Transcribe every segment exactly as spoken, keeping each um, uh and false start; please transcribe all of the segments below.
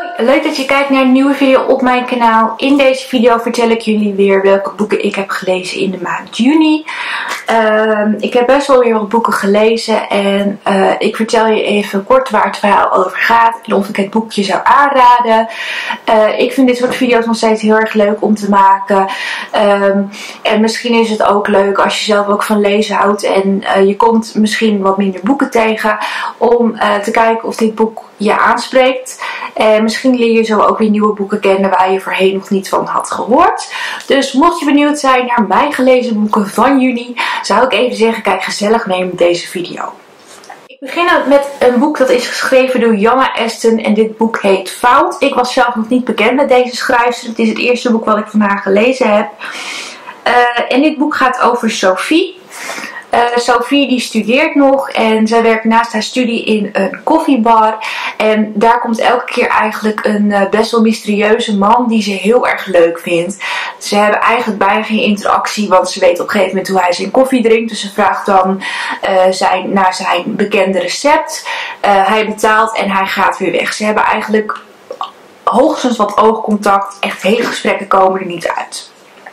Leuk dat je kijkt naar een nieuwe video op mijn kanaal. In deze video vertel ik jullie weer welke boeken ik heb gelezen in de maand juni. Uh, ik heb best wel weer wat boeken gelezen en uh, ik vertel je even kort waar het verhaal over gaat en of ik het boekje zou aanraden. Uh, ik vind dit soort video's nog steeds heel erg leuk om te maken. Um, en misschien is het ook leuk als je zelf ook van lezen houdt en uh, je komt misschien wat minder boeken tegen om uh, te kijken of dit boek je aanspreekt. En misschien leer je zo ook weer nieuwe boeken kennen waar je voorheen nog niet van had gehoord. Dus mocht je benieuwd zijn naar mijn gelezen boeken van juni, zou ik even zeggen, kijk gezellig mee met deze video. Ik begin met een boek dat is geschreven door Jana Aston en dit boek heet Fout. Ik was zelf nog niet bekend met deze schrijfster. Het is het eerste boek wat ik van haar gelezen heb. Uh, en dit boek gaat over Sophie. Uh, Sophie die studeert nog en zij werkt naast haar studie in een koffiebar. En daar komt elke keer eigenlijk een uh, best wel mysterieuze man die ze heel erg leuk vindt. Ze hebben eigenlijk bijna geen interactie, want ze weet op een gegeven moment hoe hij zijn koffie drinkt. Dus ze vraagt dan uh, zijn, naar zijn bekende recept. Uh, hij betaalt en hij gaat weer weg. Ze hebben eigenlijk hoogstens wat oogcontact. Echt hele gesprekken komen er niet uit.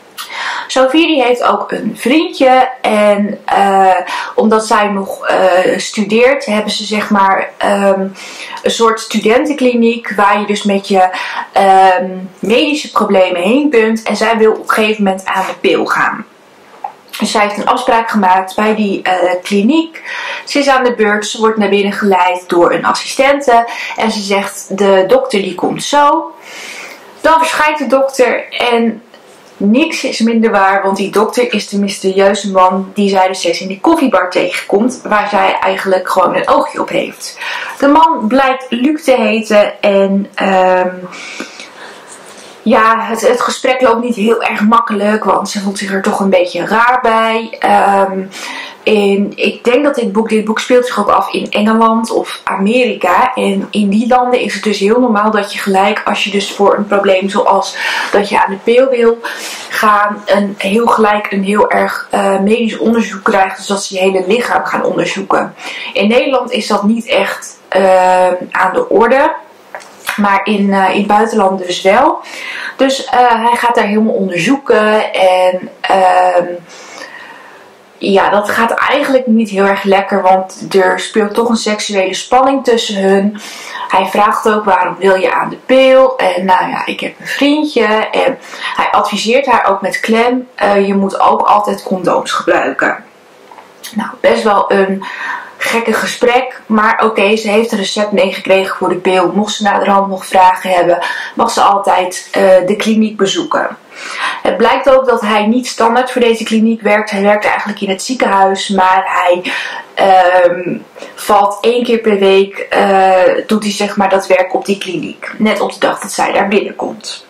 Sophie die heeft ook een vriendje en uh, omdat zij nog uh, studeert hebben ze zeg maar um, een soort studentenkliniek waar je dus met je um, medische problemen heen kunt en zij wil op een gegeven moment aan de pil gaan. Dus zij heeft een afspraak gemaakt bij die uh, kliniek. Ze is aan de beurt, ze wordt naar binnen geleid door een assistente en ze zegt de dokter die komt zo. Dan verschijnt de dokter en niks is minder waar, want die dokter is de mysterieuze man die zij dus steeds in die koffiebar tegenkomt, waar zij eigenlijk gewoon een oogje op heeft. De man blijkt Luc te heten en um, ja, het, het gesprek loopt niet heel erg makkelijk, want ze voelt zich er toch een beetje raar bij. Um, En ik denk dat dit boek, dit boek speelt zich ook af in Engeland of Amerika. En in die landen is het dus heel normaal dat je gelijk, als je dus voor een probleem zoals dat je aan de pil wil gaan, een heel gelijk een heel erg uh, medisch onderzoek krijgt. Dus dat ze je hele lichaam gaan onderzoeken. In Nederland is dat niet echt uh, aan de orde. Maar in, uh, in het buitenland dus wel. Dus uh, hij gaat daar helemaal onderzoeken en Uh, ja, dat gaat eigenlijk niet heel erg lekker, want er speelt toch een seksuele spanning tussen hun. Hij vraagt ook, waarom wil je aan de pil? En nou ja, ik heb een vriendje. En hij adviseert haar ook met klem, uh, je moet ook altijd condooms gebruiken. Nou, best wel een gekke gesprek, maar oké, okay, ze heeft een recept meegekregen voor de pil. Mocht ze naderhand nog vragen hebben, mag ze altijd uh, de kliniek bezoeken. Het blijkt ook dat hij niet standaard voor deze kliniek werkt. Hij werkt eigenlijk in het ziekenhuis, maar hij um, valt één keer per week, uh, doet hij zeg maar dat werk op die kliniek. Net op de dag dat zij daar binnenkomt.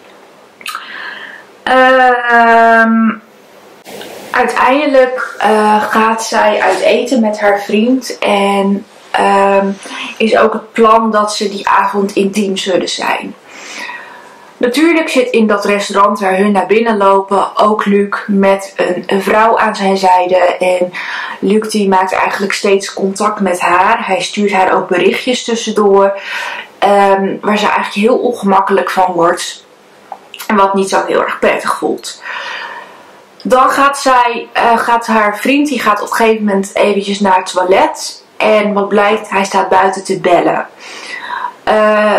Um, uiteindelijk uh, gaat zij uit eten met haar vriend en um, is ook het plan dat ze die avond intiem zullen zijn. Natuurlijk zit in dat restaurant waar hun naar binnen lopen ook Luc met een, een vrouw aan zijn zijde. En Luc die maakt eigenlijk steeds contact met haar. Hij stuurt haar ook berichtjes tussendoor. Um, waar ze eigenlijk heel ongemakkelijk van wordt. En wat niet zo heel erg prettig voelt. Dan gaat zij, uh, gaat haar vriend, die gaat op een gegeven moment eventjes naar het toilet. En wat blijkt, hij staat buiten te bellen. Uh,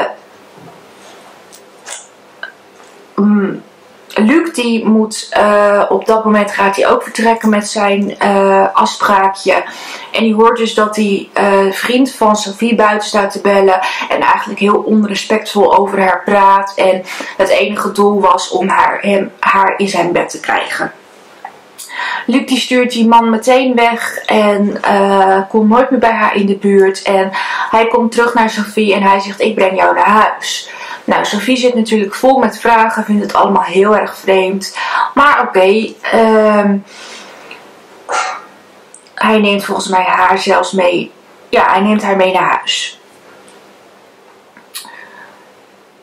Um, Luc die moet uh, op dat moment gaat hij ook vertrekken met zijn uh, afspraakje. En die hoort dus dat die uh, vriend van Sophie buiten staat te bellen. En eigenlijk heel onrespectvol over haar praat. En het enige doel was om haar, hem, haar in zijn bed te krijgen. Luc die stuurt die man meteen weg en uh, komt nooit meer bij haar in de buurt. En hij komt terug naar Sophie en hij zegt, ik breng jou naar huis. Nou, Sophie zit natuurlijk vol met vragen, vindt het allemaal heel erg vreemd. Maar oké, okay, um, hij neemt volgens mij haar zelfs mee. Ja, hij neemt haar mee naar huis.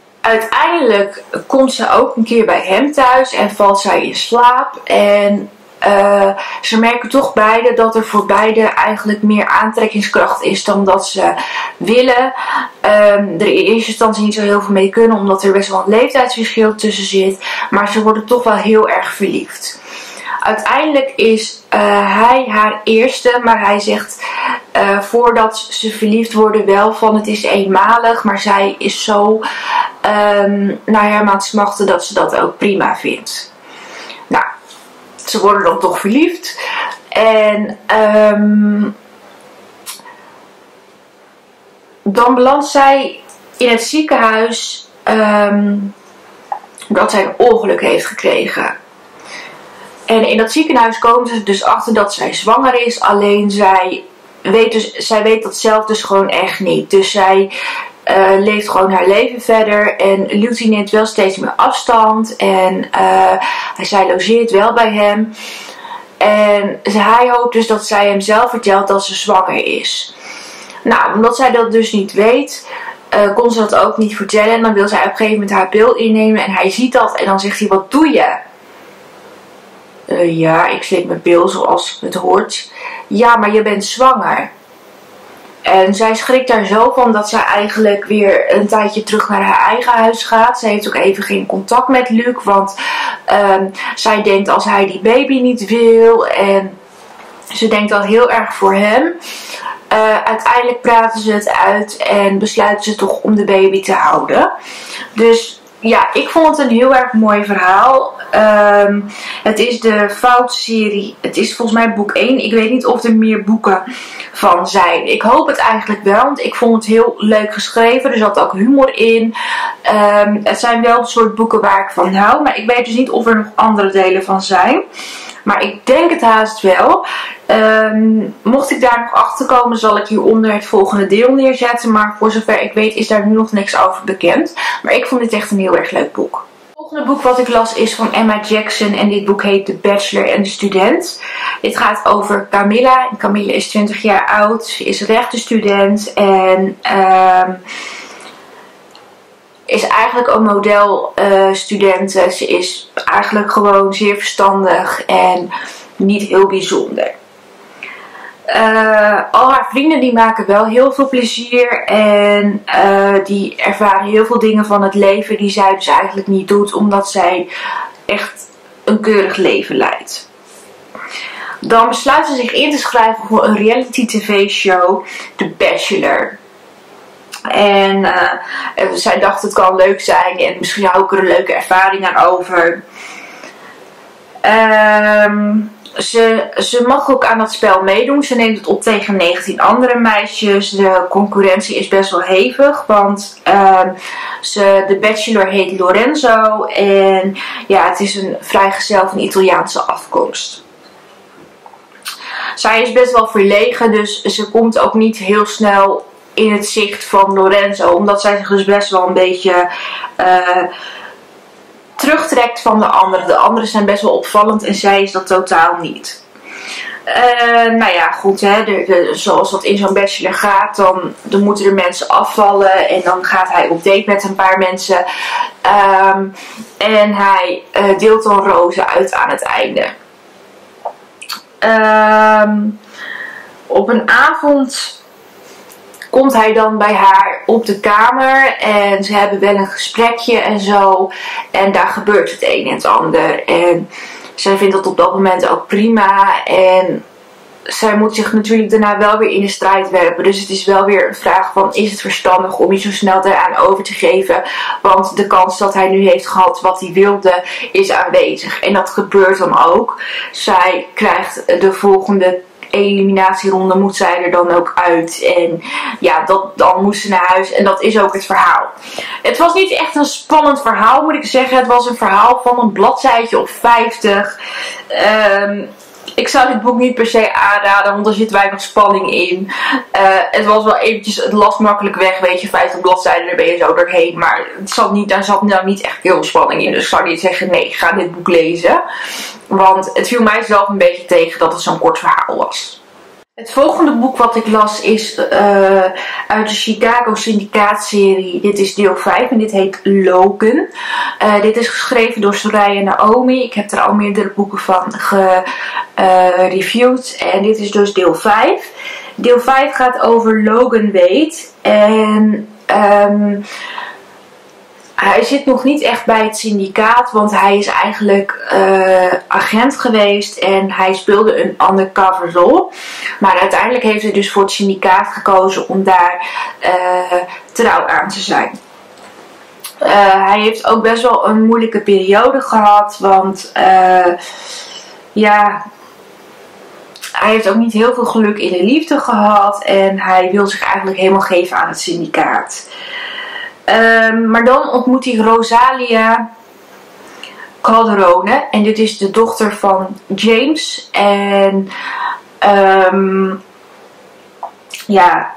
Uiteindelijk komt ze ook een keer bij hem thuis en valt zij in slaap. En uh, ze merken toch beide dat er voor beide eigenlijk meer aantrekkingskracht is dan dat ze willen. Um, er in eerste instantie niet zo heel veel mee kunnen, omdat er best wel een leeftijdsverschil tussen zit. Maar ze worden toch wel heel erg verliefd. Uiteindelijk is uh, hij haar eerste, maar hij zegt uh, voordat ze verliefd worden wel van het is eenmalig. Maar zij is zo um, naar hem aan het smachten dat ze dat ook prima vindt. Nou, ze worden dan toch verliefd. En um, dan belandt zij in het ziekenhuis um, dat zij een ongeluk heeft gekregen. En in dat ziekenhuis komen ze dus achter dat zij zwanger is. Alleen zij weet, dus, zij weet dat zelf dus gewoon echt niet. Dus zij uh, leeft gewoon haar leven verder. En Lucy neemt wel steeds meer afstand. En uh, zij logeert wel bij hem. En hij hoopt dus dat zij hem zelf vertelt dat ze zwanger is. Nou, omdat zij dat dus niet weet, uh, kon ze dat ook niet vertellen. En dan wil zij op een gegeven moment haar pil innemen. En hij ziet dat en dan zegt hij, wat doe je? Uh, ja, ik slik mijn pil zoals het hoort. Ja, maar je bent zwanger. En zij schrikt daar zo van dat zij eigenlijk weer een tijdje terug naar haar eigen huis gaat. Ze heeft ook even geen contact met Luc. Want um, zij denkt als hij die baby niet wil. En ze denkt al heel erg voor hem. Uh, uiteindelijk praten ze het uit en besluiten ze toch om de baby te houden. Dus ja, ik vond het een heel erg mooi verhaal. Um, het is de Fout-serie. Het is volgens mij boek één. Ik weet niet of er meer boeken van zijn. Ik hoop het eigenlijk wel, want ik vond het heel leuk geschreven. Er zat ook humor in. Um, het zijn wel het soort boeken waar ik van hou. Maar ik weet dus niet of er nog andere delen van zijn. Maar ik denk het haast wel. Um, mocht ik daar nog achter komen, zal ik hieronder het volgende deel neerzetten. Maar voor zover ik weet is daar nu nog niks over bekend. Maar ik vond dit echt een heel erg leuk boek. Het volgende boek wat ik las is van Emma Jackson. En dit boek heet The Bachelor en de Student. Dit gaat over Camilla. Camilla is twintig jaar oud. Ze is rechtenstudent. En Um, is eigenlijk een modelstudent. Uh, ze is eigenlijk gewoon zeer verstandig en niet heel bijzonder. Uh, al haar vrienden die maken wel heel veel plezier en uh, die ervaren heel veel dingen van het leven die zij dus eigenlijk niet doet, omdat zij echt een keurig leven leidt. Dan besluit ze zich in te schrijven voor een reality tv show, The Bachelor. En uh, zij dacht het kan leuk zijn en misschien hou ik er een leuke ervaring aan over. Um, ze, ze mag ook aan dat spel meedoen. Ze neemt het op tegen negentien andere meisjes. De concurrentie is best wel hevig. Want uh, ze, de bachelor heet Lorenzo. En ja, het is een vrijgezel van Italiaanse afkomst. Zij is best wel verlegen. Dus ze komt ook niet heel snel in het zicht van Lorenzo. Omdat zij zich dus best wel een beetje Uh, terugtrekt van de anderen. De anderen zijn best wel opvallend en zij is dat totaal niet. Uh, nou ja, goed, hè, de, de, zoals dat in zo'n bachelor gaat, dan, dan moeten er mensen afvallen en dan gaat hij op date met een paar mensen. Um, en hij uh, deelt dan rozen uit aan het einde. Um, op een avond komt hij dan bij haar op de kamer en ze hebben wel een gesprekje en zo. En daar gebeurt het een en het ander. En zij vindt dat op dat moment ook prima. En zij moet zich natuurlijk daarna wel weer in de strijd werpen. Dus het is wel weer een vraag van, is het verstandig om je zo snel daaraan over te geven? Want de kans dat hij nu heeft gehad wat hij wilde is aanwezig. En dat gebeurt dan ook. Zij krijgt de volgende eliminatieronde, moet zij er dan ook uit. En ja, dat, dan moest ze naar huis. En dat is ook het verhaal. Het was niet echt een spannend verhaal, moet ik zeggen. Het was een verhaal van een bladzijtje of vijftig. Um, ik zou dit boek niet per se aanraden, want er zit weinig spanning in. Uh, het was wel eventjes, het las makkelijk weg, weet je, vijftig bladzijden, daar ben je zo doorheen. Maar het zat niet, daar zat nou niet echt heel spanning in. Dus ik zou niet zeggen, nee, ga dit boek lezen. Want het viel mij zelf een beetje tegen dat het zo'n kort verhaal was. Het volgende boek wat ik las is uh, uit de Chicago Syndicaat-serie. Dit is deel vijf en dit heet Logan. Uh, dit is geschreven door Soraya Naomi. Ik heb er al meerdere boeken van gereviewd. Uh, en dit is dus deel vijf. Deel vijf gaat over Logan Wade. En um, hij zit nog niet echt bij het syndicaat, want hij is eigenlijk uh, agent geweest en hij speelde een undercover rol. Maar uiteindelijk heeft hij dus voor het syndicaat gekozen om daar uh, trouw aan te zijn. Uh, hij heeft ook best wel een moeilijke periode gehad, want uh, ja, hij heeft ook niet heel veel geluk in de liefde gehad en hij wil zich eigenlijk helemaal geven aan het syndicaat. Um, maar dan ontmoet hij Rosalia Calderone. En dit is de dochter van James. En um, ja,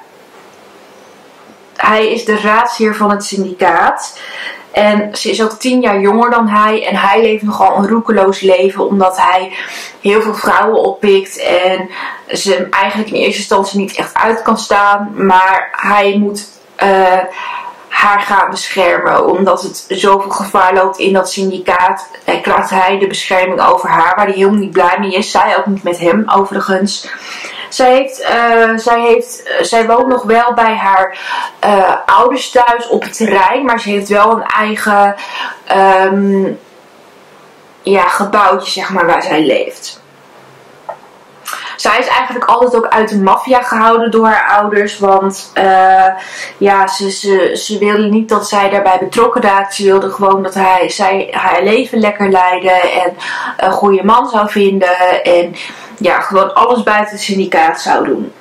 hij is de raadsheer van het syndicaat. En ze is ook tien jaar jonger dan hij. En hij leeft nogal een roekeloos leven. Omdat hij heel veel vrouwen oppikt. En ze hem eigenlijk in eerste instantie niet echt uit kan staan. Maar hij moet Uh, haar gaan beschermen, omdat het zoveel gevaar loopt in dat syndicaat. En krijgt hij de bescherming over haar, waar hij helemaal niet blij mee is. Zij ook niet met hem, overigens. Zij, heeft, uh, zij, heeft, uh, zij woont nog wel bij haar uh, ouders thuis op het terrein, maar ze heeft wel een eigen um, ja, gebouwtje, zeg maar, waar zij leeft. Zij is eigenlijk altijd ook uit de maffia gehouden door haar ouders. Want uh, ja, ze, ze, ze wilde niet dat zij daarbij betrokken raakt. Ze wilde gewoon dat hij, zij haar leven lekker leidde. En een goede man zou vinden. En ja, gewoon alles buiten het syndicaat zou doen.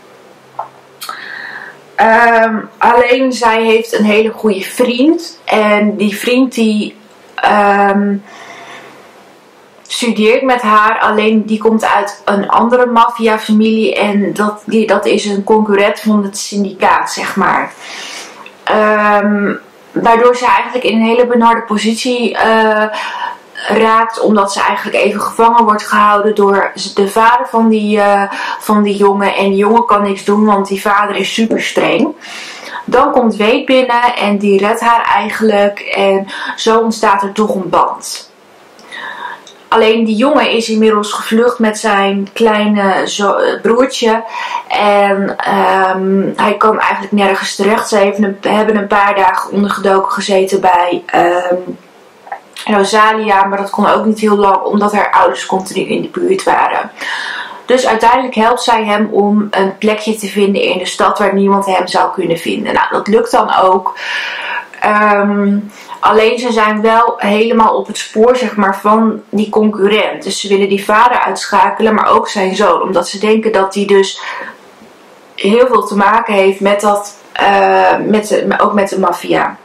Um, alleen zij heeft een hele goede vriend. En die vriend die Um, studeert met haar, alleen die komt uit een andere maffiafamilie en dat, die, dat is een concurrent van het syndicaat, zeg maar. Um, waardoor ze eigenlijk in een hele benarde positie uh, raakt, omdat ze eigenlijk even gevangen wordt gehouden door de vader van die, uh, van die jongen. En die jongen kan niks doen, want die vader is super streng. Dan komt Wade binnen en die redt haar eigenlijk en zo ontstaat er toch een band. Alleen die jongen is inmiddels gevlucht met zijn kleine zo, broertje. En um, hij kan eigenlijk nergens terecht. Ze hebben een, hebben een paar dagen ondergedoken gezeten bij um, Rosalia. Maar dat kon ook niet heel lang, omdat haar ouders continu in de buurt waren. Dus uiteindelijk helpt zij hem om een plekje te vinden in de stad waar niemand hem zou kunnen vinden. Nou, dat lukt dan ook. Um, Alleen ze zijn wel helemaal op het spoor, zeg maar, van die concurrent. Dus ze willen die vader uitschakelen, maar ook zijn zoon. Omdat ze denken dat hij dus heel veel te maken heeft met dat, uh, met de, ook met de maffia.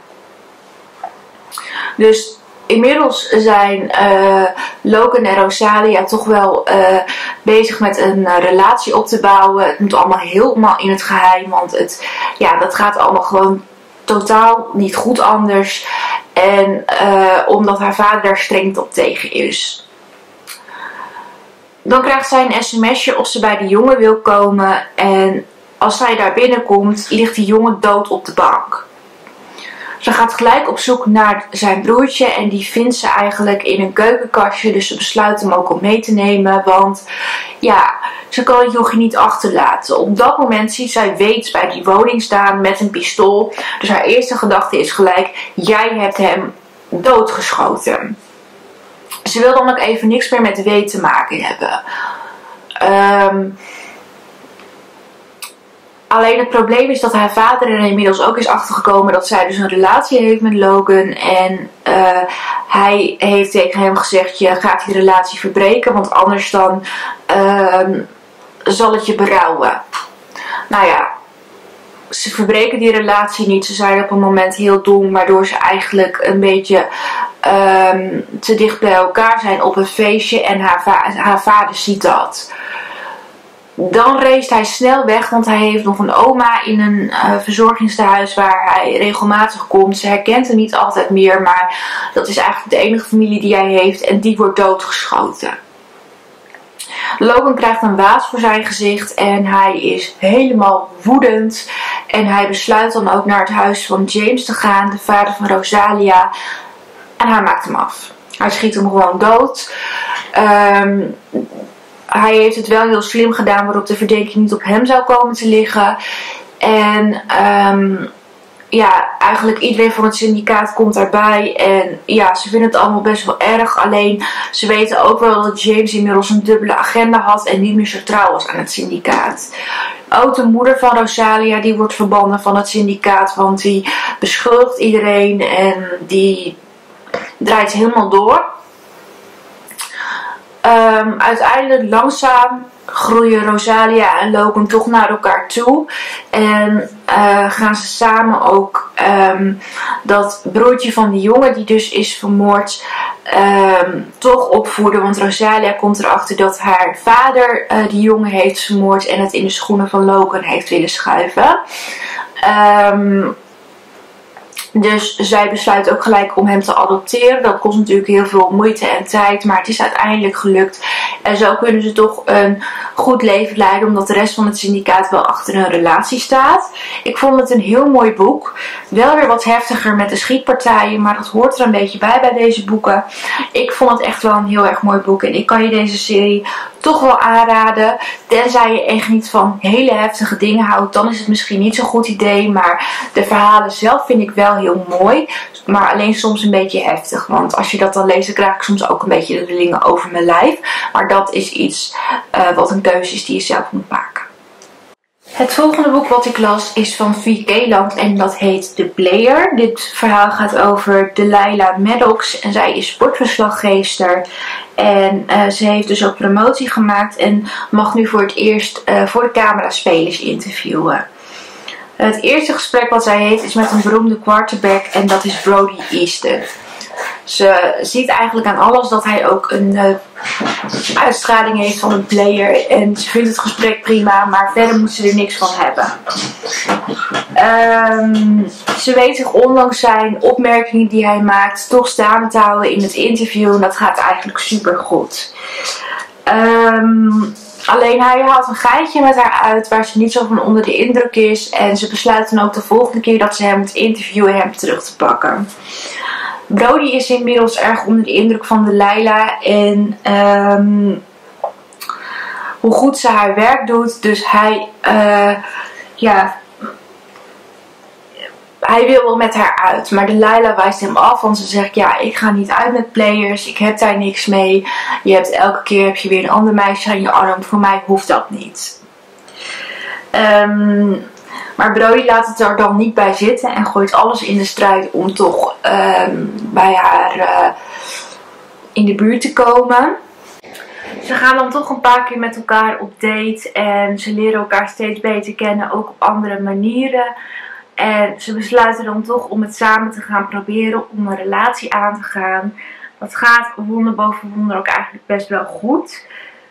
Dus inmiddels zijn uh, Logan en Rosalia toch wel uh, bezig met een uh, relatie op te bouwen. Het moet allemaal helemaal in het geheim, want het, ja, dat gaat allemaal gewoon totaal niet goed anders. En uh, omdat haar vader daar streng op tegen is. Dan krijgt zij een sms'je of ze bij de jongen wil komen. En als zij daar binnenkomt, ligt die jongen dood op de bank. Ze gaat gelijk op zoek naar zijn broertje. En die vindt ze eigenlijk in een keukenkastje. Dus ze besluit hem ook om mee te nemen. Want ja, ze kan het jochie niet achterlaten. Op dat moment ziet zij Wade bij die woning staan met een pistool. Dus haar eerste gedachte is gelijk: jij hebt hem doodgeschoten. Ze wil dan ook even niks meer met Wade te maken hebben. Um, Alleen het probleem is dat haar vader er inmiddels ook is achtergekomen dat zij dus een relatie heeft met Logan. En uh, hij heeft tegen hem gezegd: je gaat die relatie verbreken, want anders dan uh, zal het je berouwen. Nou ja, ze verbreken die relatie niet. Ze zijn op een moment heel dom, waardoor ze eigenlijk een beetje um, te dicht bij elkaar zijn op een feestje. En haar, va haar vader ziet dat. Dan race hij snel weg, want hij heeft nog een oma in een uh, verzorgingstehuis waar hij regelmatig komt. Ze herkent hem niet altijd meer, maar dat is eigenlijk de enige familie die hij heeft en die wordt doodgeschoten. Logan krijgt een waas voor zijn gezicht en hij is helemaal woedend. En hij besluit dan ook naar het huis van James te gaan, de vader van Rosalia. En hij maakt hem af. Hij schiet hem gewoon dood. Um, hij heeft het wel heel slim gedaan, waarop de verdenking niet op hem zou komen te liggen. En um, ja, eigenlijk iedereen van het syndicaat komt daarbij. En ja, ze vinden het allemaal best wel erg. Alleen ze weten ook wel dat James inmiddels een dubbele agenda had en niet meer zo trouw was aan het syndicaat. Ook de moeder van Rosalia, die wordt verbannen van het syndicaat, want die beschuldigt iedereen en die draait helemaal door. Um, uiteindelijk langzaam groeien Rosalia en Logan toch naar elkaar toe. En uh, gaan ze samen ook um, dat broertje van die jongen die dus is vermoord um, toch opvoeden. Want Rosalia komt erachter dat haar vader uh, die jongen heeft vermoord en het in de schoenen van Logan heeft willen schuiven. Um, Dus zij besluit ook gelijk om hem te adopteren. Dat kost natuurlijk heel veel moeite en tijd, maar het is uiteindelijk gelukt. En zo kunnen ze toch een goed leven leiden, omdat de rest van het syndicaat wel achter een relatie staat. Ik vond het een heel mooi boek. Wel weer wat heftiger met de schietpartijen, maar dat hoort er een beetje bij bij deze boeken. Ik vond het echt wel een heel erg mooi boek en ik kan je deze serie toch wel aanraden. Tenzij je echt niet van hele heftige dingen houdt, dan is het misschien niet zo'n goed idee. Maar de verhalen zelf vind ik wel heel mooi, maar alleen soms een beetje heftig. Want als je dat dan leest, dan krijg ik soms ook een beetje de rillingen over mijn lijf. Maar dat is iets uh, wat een keuze is die je zelf moet maken. Het volgende boek wat ik las is van V. Keeland en dat heet The Player. Dit verhaal gaat over Delilah Maddox en zij is sportverslaggeefster. En uh, ze heeft dus ook promotie gemaakt en mag nu voor het eerst uh, voor de camera spelers interviewen. Het eerste gesprek wat zij heeft is met een beroemde quarterback en dat is Brody Easton. Ze ziet eigenlijk aan alles dat hij ook een uh, uitstraling heeft van een player. En ze vindt het gesprek prima, maar verder moet ze er niks van hebben. Um, ze weet zich ondanks zijn opmerkingen die hij maakt toch staande te houden in het interview. En dat gaat eigenlijk super goed. Um, Alleen hij haalt een geitje met haar uit waar ze niet zo van onder de indruk is. En ze besluit dan ook de volgende keer dat ze hem moet interviewen hem terug te pakken. Brody is inmiddels erg onder de indruk van Delilah en um, hoe goed ze haar werk doet. Dus hij, uh, ja, hij wil wel met haar uit. Maar Delilah wijst hem af, want ze zegt, ja, ik ga niet uit met players. Ik heb daar niks mee. Je hebt elke keer heb je weer een ander meisje aan je arm. Voor mij hoeft dat niet. Um, Maar Brody laat het er dan niet bij zitten en gooit alles in de strijd om toch um, bij haar uh, in de buurt te komen. Ze gaan dan toch een paar keer met elkaar op date en ze leren elkaar steeds beter kennen, ook op andere manieren. En ze besluiten dan toch om het samen te gaan proberen, om een relatie aan te gaan. Dat gaat wonder boven wonder ook eigenlijk best wel goed.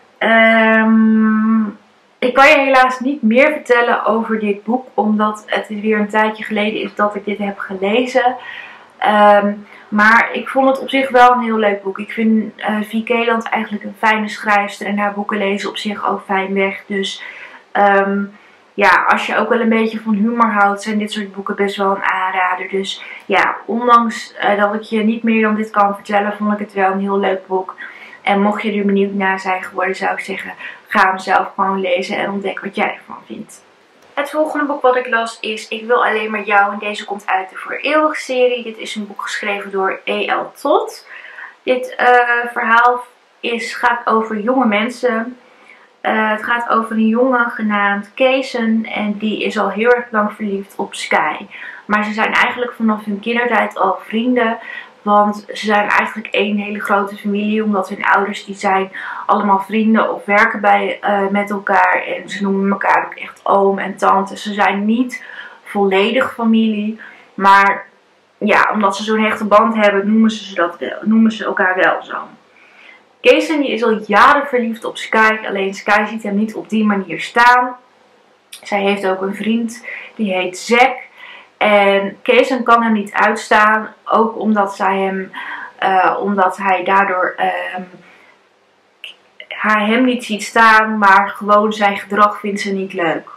Um, Ik kan je helaas niet meer vertellen over dit boek, omdat het weer een tijdje geleden is dat ik dit heb gelezen. Um, maar ik vond het op zich wel een heel leuk boek. Ik vind uh, V. Keeland eigenlijk een fijne schrijfster en haar boeken lezen op zich ook fijn weg. Dus um, ja, als je ook wel een beetje van humor houdt, zijn dit soort boeken best wel een aanrader. Dus ja, ondanks uh, dat ik je niet meer dan dit kan vertellen, vond ik het wel een heel leuk boek. En mocht je er benieuwd naar zijn geworden, zou ik zeggen, ga hem zelf gewoon lezen en ontdek wat jij ervan vindt. Het volgende boek wat ik las is Ik wil alleen maar jou en deze komt uit de Voor Eeuwig serie. Dit is een boek geschreven door E L Todd. Dit uh, verhaal is, gaat over jonge mensen. Uh, het gaat over een jongen genaamd Kaysen en die is al heel erg lang verliefd op Sky. Maar ze zijn eigenlijk vanaf hun kindertijd al vrienden. Want ze zijn eigenlijk één hele grote familie, omdat hun ouders die zijn allemaal vrienden of werken bij, uh, met elkaar. En ze noemen elkaar ook echt oom en tante. Ze zijn niet volledig familie, maar ja, omdat ze zo'n hechte band hebben, noemen ze, dat wel, noemen ze elkaar wel zo. Kaysen is al jaren verliefd op Sky, alleen Sky ziet hem niet op die manier staan. Zij heeft ook een vriend, die heet Zack. En Kaysen kan hem niet uitstaan, ook omdat, zij hem, uh, omdat hij daardoor um, haar hem niet ziet staan, maar gewoon zijn gedrag vindt ze niet leuk.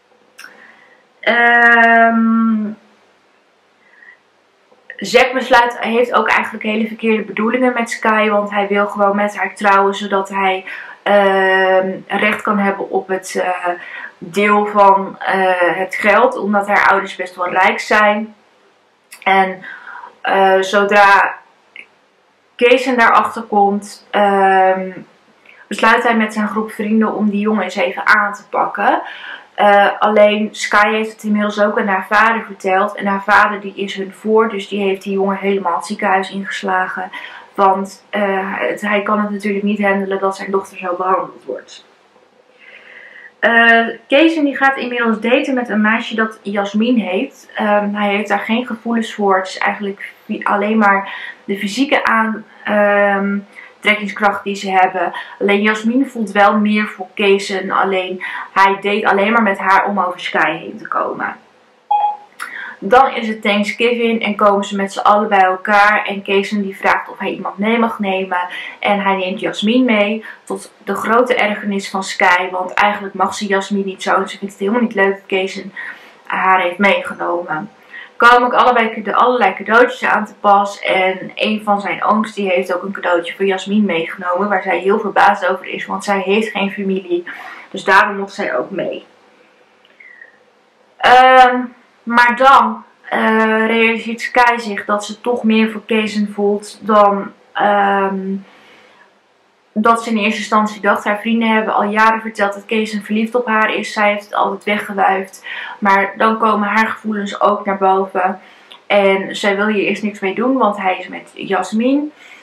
Um, Zack besluit, heeft ook eigenlijk hele verkeerde bedoelingen met Sky, want hij wil gewoon met haar trouwen, zodat hij uh, recht kan hebben op het uh, deel van uh, het geld, omdat haar ouders best wel rijk zijn. En uh, zodra Kaysen daarachter komt, uh, besluit hij met zijn groep vrienden om die jongen eens even aan te pakken. Uh, alleen Sky heeft het inmiddels ook aan haar vader verteld. En haar vader die is hun voor. Dus die heeft die jongen helemaal het ziekenhuis ingeslagen. Want uh, het, hij kan het natuurlijk niet handelen dat zijn dochter zo behandeld wordt. Uh, Kaysen die gaat inmiddels daten met een meisje dat Jasmine heet. Um, hij heeft daar geen gevoelens voor. Het is eigenlijk alleen maar de fysieke aan... Um, trekkingskracht die ze hebben. Alleen Jasmine voelt wel meer voor Kaysen. Alleen hij date alleen maar met haar om over Sky heen te komen. Dan is het Thanksgiving en komen ze met z'n allen bij elkaar. En Kaysen die vraagt of hij iemand mee mag nemen. En hij neemt Jasmine mee. Tot de grote ergernis van Sky. Want eigenlijk mag ze Jasmine niet zo. Ze vindt het helemaal niet leuk dat Kaysen haar heeft meegenomen. Komen ook allebei de allerlei cadeautjes aan te pas. En een van zijn ooms die heeft ook een cadeautje voor Jasmine meegenomen. Waar zij heel verbaasd over is. Want zij heeft geen familie. Dus daarom mocht zij ook mee. Um, maar dan uh, realiseert Sky zich dat ze toch meer voor Kaysen voelt dan um, dat ze in eerste instantie dacht. Haar vrienden hebben al jaren verteld dat Kaysen verliefd op haar is. Zij heeft het altijd weggewuifd. Maar dan komen haar gevoelens ook naar boven. En zij wil hier eerst niks mee doen, want hij is met Jasmine.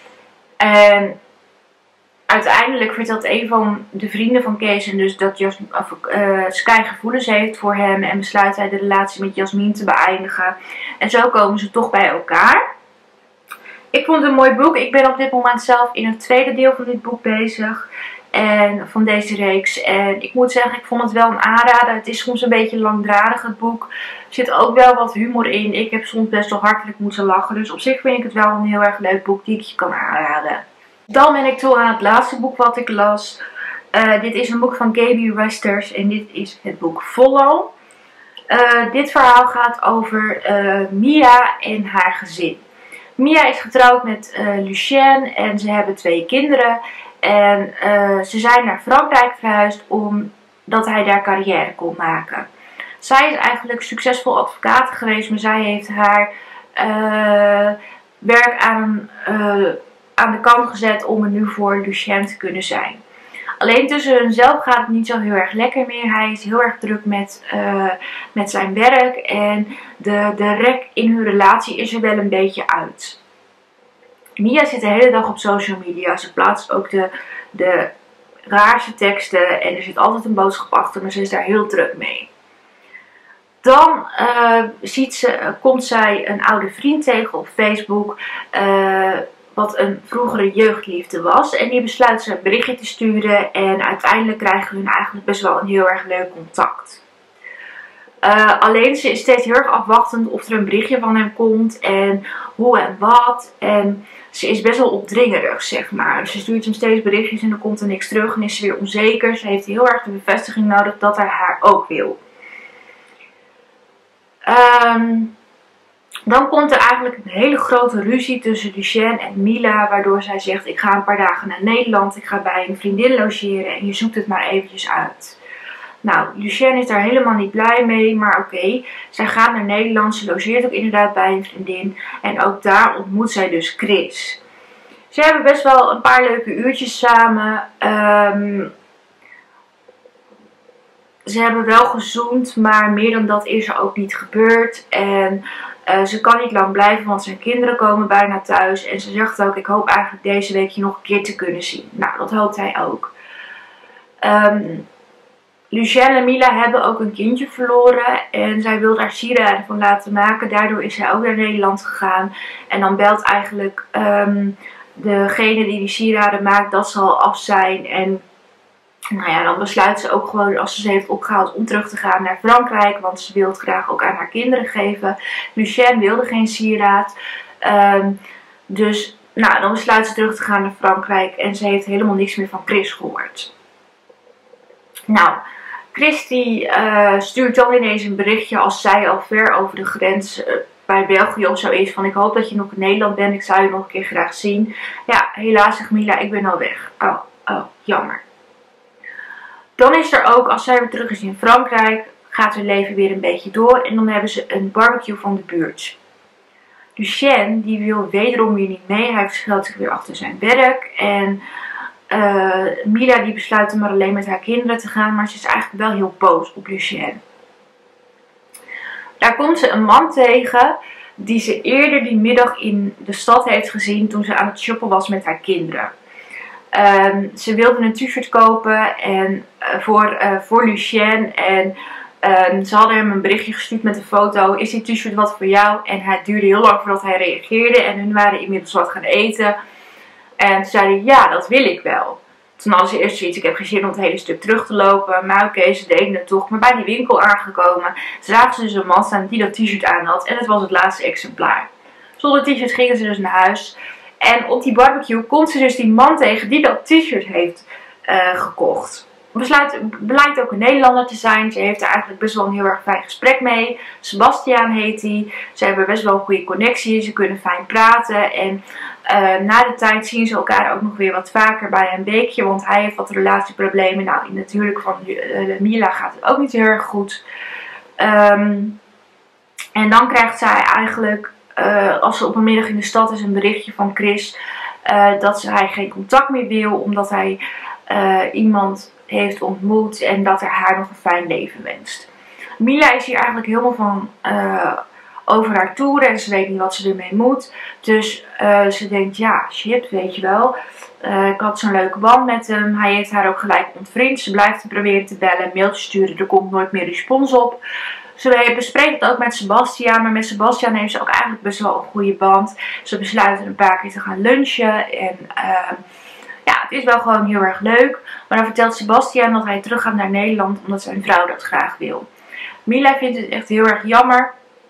En uiteindelijk vertelt een van de vrienden van Kaysen dus dat Jasmine, of, uh, Sky gevoelens heeft voor hem. En besluit hij de relatie met Jasmine te beëindigen. En zo komen ze toch bij elkaar. Ik vond het een mooi boek. Ik ben op dit moment zelf in het tweede deel van dit boek bezig. En van deze reeks. En ik moet zeggen, ik vond het wel een aanrader. Het is soms een beetje langdradig, het boek. Er zit ook wel wat humor in. Ik heb soms best wel hartelijk moeten lachen. Dus op zich vind ik het wel een heel erg leuk boek die ik je kan aanraden. Dan ben ik toe aan het laatste boek wat ik las. Uh, dit is een boek van Gaby Resters. En dit is het boek Follow. Uh, dit verhaal gaat over uh, Mia en haar gezin. Mia is getrouwd met uh, Lucien en ze hebben twee kinderen. En uh, ze zijn naar Frankrijk verhuisd omdat hij daar carrière kon maken. Zij is eigenlijk succesvol advocaat geweest, maar zij heeft haar uh, werk aan, uh, aan de kant gezet om er nu voor Lucien te kunnen zijn. Alleen tussen hunzelf gaat het niet zo heel erg lekker meer. Hij is heel erg druk met, uh, met zijn werk. En de, de rek in hun relatie is er wel een beetje uit. Mia zit de hele dag op social media. Ze plaatst ook de, de raarste teksten. En er zit altijd een boodschap achter. Maar ze is daar heel druk mee. Dan uh, ziet ze, uh, komt zij een oude vriend tegen op Facebook. Uh, Wat een vroegere jeugdliefde was. En die besluit ze een berichtje te sturen. En uiteindelijk krijgen hun eigenlijk best wel een heel erg leuk contact. Uh, alleen ze is steeds heel erg afwachtend of er een berichtje van hem komt. En hoe en wat. En ze is best wel opdringerig, zeg maar. Ze stuurt hem steeds berichtjes en er komt er niks terug. En is ze weer onzeker. Ze heeft heel erg de bevestiging nodig dat hij haar ook wil. Um... Dan komt er eigenlijk een hele grote ruzie tussen Lucien en Mila. Waardoor zij zegt, ik ga een paar dagen naar Nederland. Ik ga bij een vriendin logeren en je zoekt het maar eventjes uit. Nou, Lucien is daar helemaal niet blij mee. Maar oké, okay, zij gaat naar Nederland. Ze logeert ook inderdaad bij een vriendin. En ook daar ontmoet zij dus Chris. Ze hebben best wel een paar leuke uurtjes samen. Um, ze hebben wel gezoend, maar meer dan dat is er ook niet gebeurd. En Uh, ze kan niet lang blijven, want zijn kinderen komen bijna thuis. En ze zegt ook, ik hoop eigenlijk deze week je nog een keer te kunnen zien. Nou, dat hoopt hij ook. Um, Lucien en Mila hebben ook een kindje verloren. En zij wil daar sieraden van laten maken. Daardoor is zij ook naar Nederland gegaan. En dan belt eigenlijk um, degene die die sieraden maakt, dat ze al af zijn. En nou ja, dan besluit ze ook gewoon, als ze ze heeft opgehaald, om terug te gaan naar Frankrijk. Want ze wil het graag ook aan haar kinderen geven. Lucien wilde geen sieraad. Um, dus nou, dan besluit ze terug te gaan naar Frankrijk en ze heeft helemaal niks meer van Chris gehoord. Nou, Chris die uh, stuurt dan ineens een berichtje als zij al ver over de grens uh, bij België of zo is. Van ik hoop dat je nog in Nederland bent, ik zou je nog een keer graag zien. Ja, helaas zegt Mila, ik ben al weg. Oh, oh, jammer. Dan is er ook, als zij weer terug is in Frankrijk, gaat hun leven weer een beetje door. En dan hebben ze een barbecue van de buurt. Lucien, die wil wederom weer niet mee. Hij verschuilt zich weer achter zijn werk. En uh, Mila die besluit om maar alleen met haar kinderen te gaan. Maar ze is eigenlijk wel heel boos op Lucien. Daar komt ze een man tegen die ze eerder die middag in de stad heeft gezien toen ze aan het shoppen was met haar kinderen. Um, ze wilde een t-shirt kopen en, uh, voor, uh, voor Lucien en um, ze hadden hem een berichtje gestuurd met een foto. Is die t-shirt wat voor jou? En het duurde heel lang voordat hij reageerde en hun waren inmiddels wat gaan eten. En ze zeiden ja, dat wil ik wel. Toen hadden ze eerst zoiets, ik heb geen zin om het hele stuk terug te lopen. Maar oké, okay, ze deden het toch. Maar bij die winkel aangekomen zagen ze dus een man staan die dat t-shirt aan had. En het was het laatste exemplaar. Zonder t-shirt gingen ze dus naar huis. En op die barbecue komt ze dus die man tegen die dat t-shirt heeft uh, gekocht. Besluit, blijkt ook een Nederlander te zijn. Ze heeft er eigenlijk best wel een heel erg fijn gesprek mee. Sebastiaan heet hij. Ze hebben best wel een goede connectie. Ze kunnen fijn praten. En uh, na de tijd zien ze elkaar ook nog weer wat vaker bij een weekje. Want hij heeft wat relatieproblemen. Nou, in het huwelijk van uh, Mila gaat het ook niet heel erg goed. Um, en dan krijgt zij eigenlijk, uh, als ze op een middag in de stad is, een berichtje van Chris. Uh, dat ze, hij geen contact meer wil. Omdat hij uh, iemand heeft ontmoet en dat er haar nog een fijn leven wenst. Mila is hier eigenlijk helemaal van uh, over haar toeren en ze weet niet wat ze ermee moet. Dus uh, ze denkt, ja shit, weet je wel. Uh, ik had zo'n leuke band met hem. Hij heeft haar ook gelijk ontvriend. Ze blijft hem proberen te bellen, mailtjes sturen. Er komt nooit meer respons op. Ze bespreekt het ook met Sebastiaan. Maar met Sebastiaan heeft ze ook eigenlijk best wel een goede band. Ze besluiten een paar keer te gaan lunchen. En uh, ja, het is wel gewoon heel erg leuk. Maar dan vertelt Sebastiaan dat hij terug gaat naar Nederland omdat zijn vrouw dat graag wil. Mila vindt het echt heel erg jammer.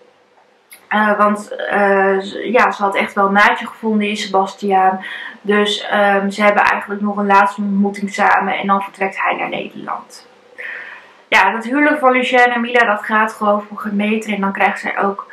Uh, want uh, ja, ze had echt wel een maatje gevonden in Sebastiaan. Dus um, ze hebben eigenlijk nog een laatste ontmoeting samen. En dan vertrekt hij naar Nederland. Ja, dat huwelijk van Lucien en Mila, dat gaat gewoon voor gemeten. En dan krijgt zij ook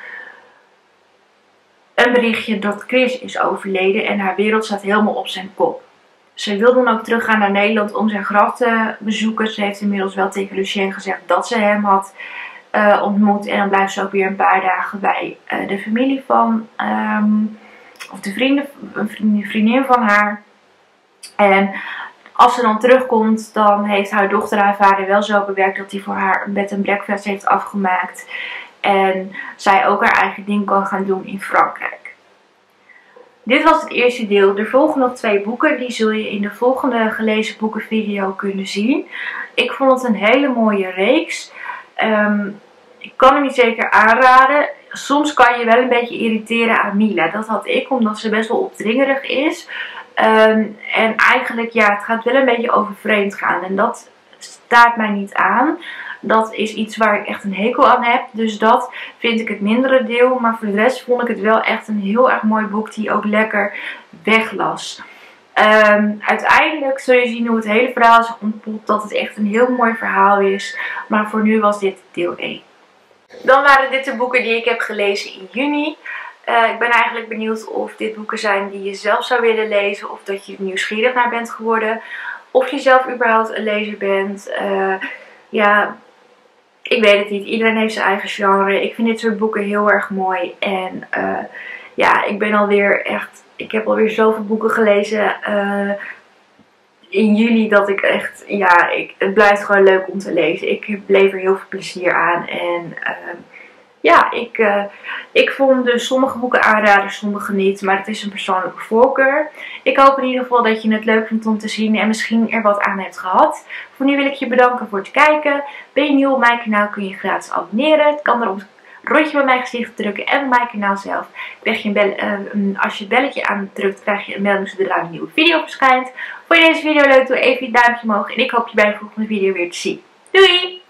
een berichtje dat Chris is overleden. En haar wereld staat helemaal op zijn kop. Ze wil dan ook teruggaan naar Nederland om zijn graf te bezoeken. Ze heeft inmiddels wel tegen Lucien gezegd dat ze hem had uh, ontmoet. En dan blijft ze ook weer een paar dagen bij uh, de familie van, um, of de vrienden, een vriendin, vriendin van haar. En als ze dan terugkomt, dan heeft haar dochter haar vader wel zo bewerkt dat hij voor haar een bed en breakfast heeft afgemaakt. En zij ook haar eigen ding kan gaan doen in Frankrijk. Dit was het eerste deel. Er volgen nog twee boeken. Die zul je in de volgende gelezen boeken video kunnen zien. Ik vond het een hele mooie reeks. Um, ik kan hem niet zeker aanraden. Soms kan je wel een beetje irriteren aan Mila. Dat had ik, omdat ze best wel opdringerig is. Um, en eigenlijk, ja, het gaat wel een beetje over vreemd gaan. En dat staat mij niet aan. Dat is iets waar ik echt een hekel aan heb. Dus dat vind ik het mindere deel. Maar voor de rest vond ik het wel echt een heel erg mooi boek die ook lekker weglas. Um, uiteindelijk zul je zien hoe het hele verhaal zich ontpopt. Dat het echt een heel mooi verhaal is. Maar voor nu was dit deel één. Dan waren dit de boeken die ik heb gelezen in juni. Uh, ik ben eigenlijk benieuwd of dit boeken zijn die je zelf zou willen lezen. Of dat je er nieuwsgierig naar bent geworden. Of je zelf überhaupt een lezer bent. Uh, ja... Ik weet het niet. Iedereen heeft zijn eigen genre. Ik vind dit soort boeken heel erg mooi. En uh, ja, ik ben alweer echt... Ik heb alweer zoveel boeken gelezen uh, in juli dat ik echt... Ja, ik, het blijft gewoon leuk om te lezen. Ik bleef er heel veel plezier aan. En uh, ja, ik, uh, ik vond dus sommige boeken aanraden, sommige niet. Maar het is een persoonlijke voorkeur. Ik hoop in ieder geval dat je het leuk vindt om te zien en misschien er wat aan hebt gehad. Voor nu wil ik je bedanken voor het kijken. Ben je nieuw op mijn kanaal kun je gratis abonneren. Het kan er op het rondje bij mijn gezicht drukken en op mijn kanaal zelf. Krijg je een bel, uh, als je het belletje aan drukt krijg je een melding zodra een nieuwe video verschijnt. Vond je deze video leuk, doe even je duimpje omhoog. En ik hoop je bij de volgende video weer te zien. Doei!